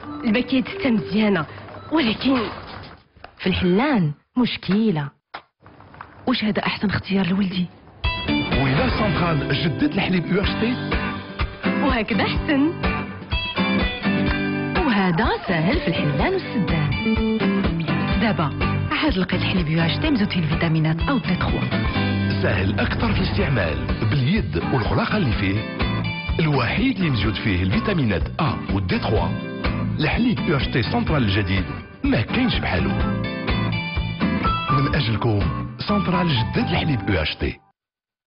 الباكيت حتى مزيانه، ولكن في الحلان مشكله. واش هذا احسن اختيار لولدي؟ وإلى سنترال جدد الحليب يو اش تي، وهكذا حسن. وهذا ساهل في الحلان والسدان. دابا عاد لقيت الحليب يو اش تي مزود فيه الفيتامينات او دي 3. سهل أكثر في الاستعمال باليد، والخلاقة اللي فيه الوحيد اللي مزيود فيه الفيتامينات A و دي 3. الحليب يو اش تي سنترال الجديد ما كاينش بحالو. من أجلكم سنترال جدد الحليب يو اش تي.